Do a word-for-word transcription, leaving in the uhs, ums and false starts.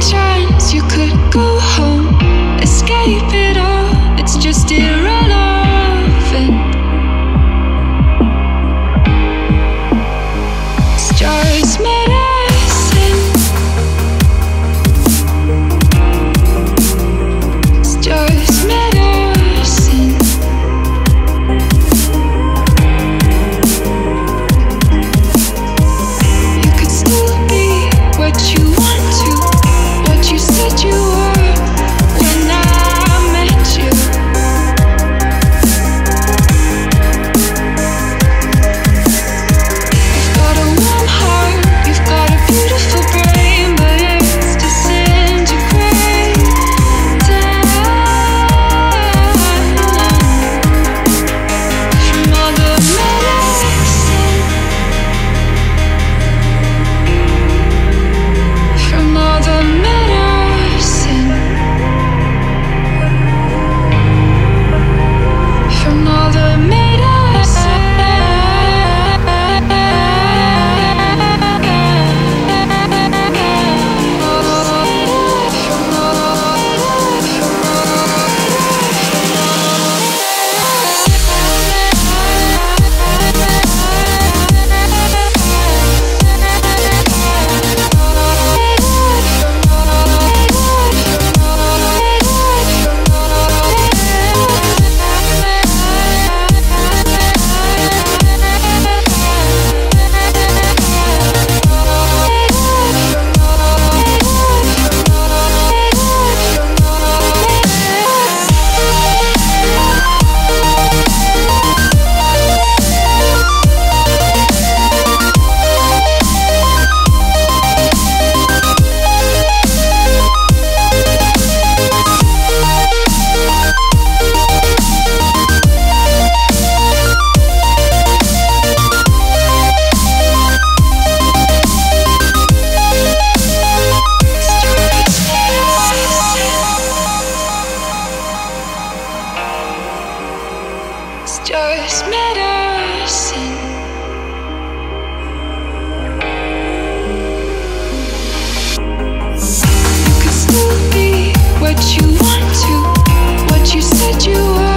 chance you could go home, escape it all, it's just irrelevant. Stars medicine, stars medicine. You could still be what you want to, what you said you were when I met you. You've got a warm heart, you've got a beautiful brain, but it's disintegrating. From all the medicine, from all the medicine, from all the medicine. Stars medicine. You could still be what you want to, what you said you were.